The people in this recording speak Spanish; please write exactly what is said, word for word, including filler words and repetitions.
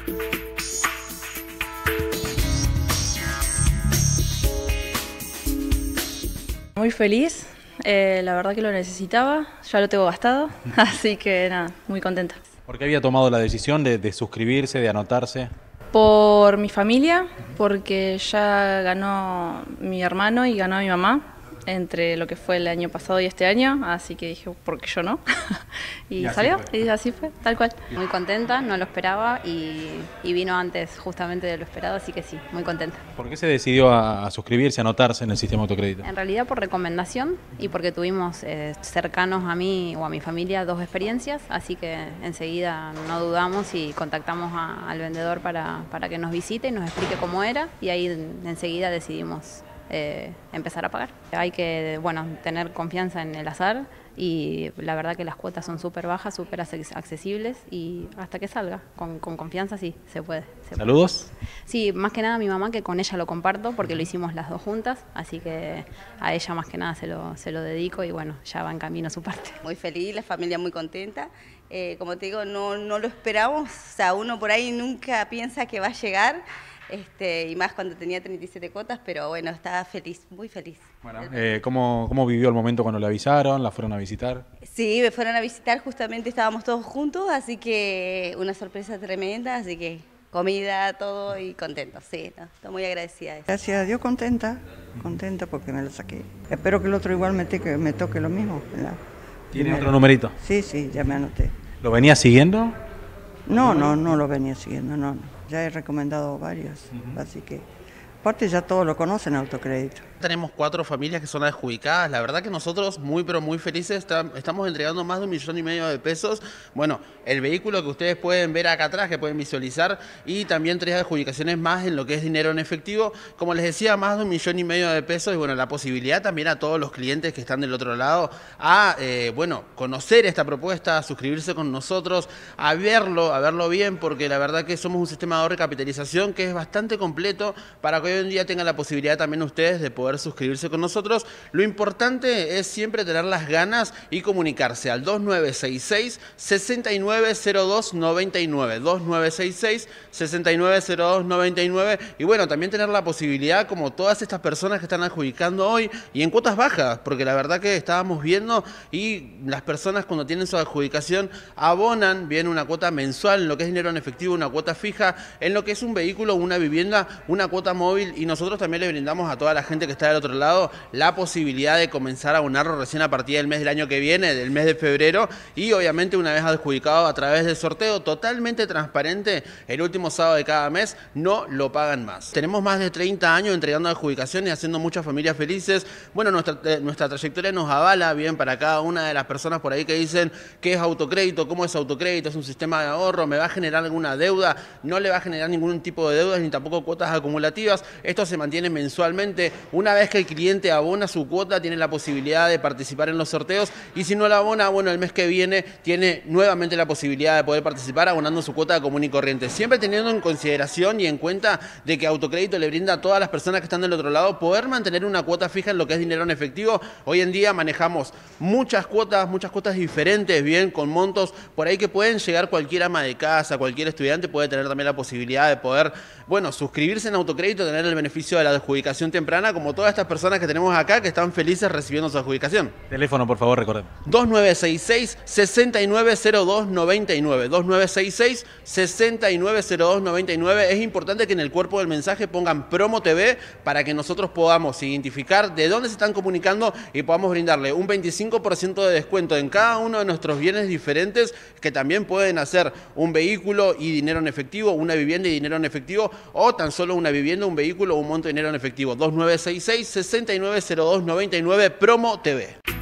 Muy feliz, eh, la verdad que lo necesitaba, ya lo tengo gastado, así que nada, muy contenta. ¿Por qué había tomado la decisión de, de suscribirse, de anotarse? Por mi familia, porque ya ganó mi hermano y ganó mi mamá entre lo que fue el año pasado y este año, así que dije, ¿por qué yo no? y, y salió, fue. y así fue, tal cual. Muy contenta, no lo esperaba y, y vino antes justamente de lo esperado, así que sí, muy contenta. ¿Por qué se decidió a, a suscribirse, a anotarse en el sistema de autocrédito? En realidad por recomendación y porque tuvimos eh, cercanos a mí o a mi familia dos experiencias, así que enseguida no dudamos y contactamos a, al vendedor para, para que nos visite y nos explique cómo era, y ahí enseguida decidimos Eh, empezar a pagar. Hay que, bueno, tener confianza en el azar y la verdad que las cuotas son súper bajas, súper accesibles y hasta que salga, con, con confianza sí, se puede. Se ¿Saludos? Puede. Sí, más que nada a mi mamá, que con ella lo comparto porque lo hicimos las dos juntas, así que a ella más que nada se lo, se lo dedico y bueno, ya va en camino su parte. Muy feliz, la familia muy contenta. Eh, como te digo, no, no lo esperamos, o sea, uno por ahí nunca piensa que va a llegar. Este, y más cuando tenía treinta y siete cuotas, pero bueno, estaba feliz, muy feliz. Bueno, eh, ¿cómo, ¿Cómo vivió el momento cuando le avisaron? ¿La fueron a visitar? Sí, me fueron a visitar, justamente estábamos todos juntos, así que una sorpresa tremenda, así que comida, todo y contentos, sí, ¿no? Estoy muy agradecida. Gracias a Dios, contenta, contenta porque me lo saqué. Espero que el otro igual me, te, me toque lo mismo. ¿Verdad? ¿Tiene otro numerito? Sí, sí, ya me anoté. ¿Lo venía siguiendo? No, no, no lo venía siguiendo, no, no. Ya he recomendado varios, uh-huh. Así que aparte ya todos lo conocen, autocrédito. Tenemos cuatro familias que son adjudicadas. La verdad que nosotros muy pero muy felices, estamos entregando más de un millón y medio de pesos. Bueno, el vehículo que ustedes pueden ver acá atrás, que pueden visualizar, y también tres adjudicaciones más en lo que es dinero en efectivo. Como les decía, más de un millón y medio de pesos y bueno, la posibilidad también a todos los clientes que están del otro lado a, eh, bueno, conocer esta propuesta, a suscribirse con nosotros, a verlo, a verlo bien, porque la verdad que somos un sistema de ahorro y capitalización que es bastante completo para que hoy en día tengan la posibilidad también ustedes de poder suscribirse con nosotros. Lo importante es siempre tener las ganas y comunicarse al dos nueve seis seis, seis nueve cero dos nueve nueve, dos nueve seis seis, seis nueve cero dos nueve nueve, y bueno, también tener la posibilidad, como todas estas personas que están adjudicando hoy, y en cuotas bajas, porque la verdad que estábamos viendo y las personas cuando tienen su adjudicación abonan bien una cuota mensual en lo que es dinero en efectivo, una cuota fija, en lo que es un vehículo, una vivienda, una cuota móvil, y nosotros también le brindamos a toda la gente que está del otro lado la posibilidad de comenzar a abonarlo recién a partir del mes del año que viene, del mes de febrero, y obviamente una vez adjudicado a través del sorteo totalmente transparente el último sábado de cada mes, no lo pagan más. Tenemos más de treinta años entregando adjudicaciones y haciendo muchas familias felices. Bueno, nuestra, eh, nuestra trayectoria nos avala bien para cada una de las personas por ahí que dicen qué es autocrédito, cómo es autocrédito, es un sistema de ahorro, me va a generar alguna deuda, no le va a generar ningún tipo de deudas ni tampoco cuotas acumulativas. Esto se mantiene mensualmente. Una vez que el cliente abona su cuota, tiene la posibilidad de participar en los sorteos, y si no la abona, bueno, el mes que viene tiene nuevamente la posibilidad de poder participar abonando su cuota común y corriente, siempre teniendo en consideración y en cuenta de que autocrédito le brinda a todas las personas que están del otro lado poder mantener una cuota fija en lo que es dinero en efectivo. Hoy en día manejamos muchas cuotas, muchas cuotas diferentes, bien, con montos por ahí que pueden llegar cualquier ama de casa, cualquier estudiante puede tener también la posibilidad de poder, bueno, suscribirse en autocrédito, tener el beneficio de la adjudicación temprana, como todas estas personas que tenemos acá que están felices recibiendo su adjudicación. Teléfono, por favor, recordemos. dos nueve seis seis, seis nueve cero dos nueve nueve, dos nueve seis seis, seis nueve cero dos nueve nueve. Es importante que en el cuerpo del mensaje pongan Promo T V para que nosotros podamos identificar de dónde se están comunicando y podamos brindarle un veinticinco por ciento de descuento en cada uno de nuestros bienes diferentes, que también pueden hacer un vehículo y dinero en efectivo, una vivienda y dinero en efectivo, o tan solo una vivienda, un vehículo o un monto de dinero en efectivo. dos nueve seis seis, seis nueve cero dos nueve nueve, Promo T V.